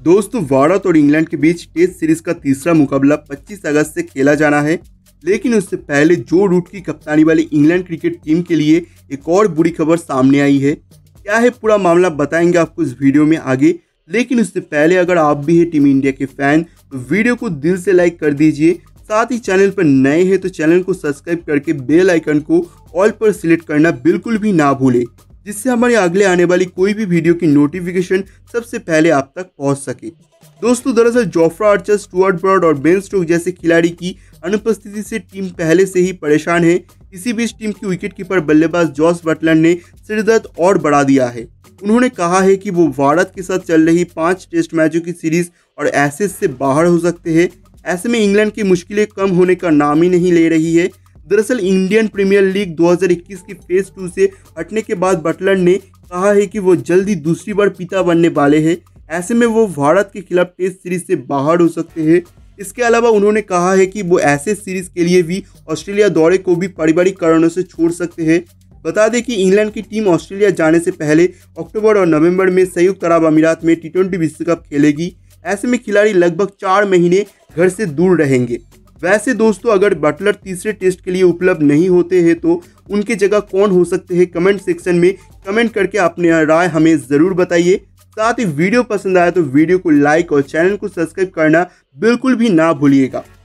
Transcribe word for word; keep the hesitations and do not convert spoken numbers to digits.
दोस्तों, भारत और इंग्लैंड के बीच टेस्ट सीरीज का तीसरा मुकाबला पच्चीस अगस्त से खेला जाना है। लेकिन उससे पहले जो रूट की कप्तानी वाली इंग्लैंड क्रिकेट टीम के लिए एक और बुरी खबर सामने आई है। क्या है पूरा मामला बताएंगे आपको इस वीडियो में आगे। लेकिन उससे पहले अगर आप भी है टीम इंडिया के फैन तो वीडियो को दिल से लाइक कर दीजिए। साथ ही चैनल पर नए हैं तो चैनल को सब्सक्राइब करके बेल आइकन को ऑल पर सिलेक्ट करना बिल्कुल भी ना भूले, जिससे हमारे अगले आने वाली कोई भी वीडियो की नोटिफिकेशन सबसे पहले आप तक पहुंच सके। दोस्तों, दरअसल जोफ्रा आर्चर, स्टुअर्ट ब्रॉड और बेन स्टोक्स जैसे खिलाड़ी की अनुपस्थिति से टीम पहले से ही परेशान है। इसी बीच टीम की विकेटकीपर बल्लेबाज जॉस बटलर ने सिरदर्द और बढ़ा दिया है। उन्होंने कहा है कि वो भारत के साथ चल रही पांच टेस्ट मैचों की सीरीज और एशेज से बाहर हो सकते हैं। ऐसे में इंग्लैंड की मुश्किलें कम होने का नाम ही नहीं ले रही है। दरअसल इंडियन प्रीमियर लीग दो हज़ार इक्कीस की फेज टू से हटने के बाद बटलर ने कहा है कि वो जल्दी दूसरी बार पिता बनने वाले हैं। ऐसे में वो भारत के खिलाफ टेस्ट सीरीज से बाहर हो सकते हैं। इसके अलावा उन्होंने कहा है कि वो ऐसे सीरीज के लिए भी ऑस्ट्रेलिया दौरे को भी पारिवारिक कारणों से छोड़ सकते हैं। बता दें कि इंग्लैंड की टीम ऑस्ट्रेलिया जाने से पहले अक्टूबर और नवंबर में संयुक्त अरब अमीरात में टी ट्वेंटी विश्व कप खेलेगी। ऐसे में खिलाड़ी लगभग चार महीने घर से दूर रहेंगे। वैसे दोस्तों, अगर बटलर तीसरे टेस्ट के लिए उपलब्ध नहीं होते हैं तो उनकी जगह कौन हो सकते हैं, कमेंट सेक्शन में कमेंट करके अपनी राय हमें ज़रूर बताइए। साथ ही वीडियो पसंद आया तो वीडियो को लाइक और चैनल को सब्सक्राइब करना बिल्कुल भी ना भूलिएगा।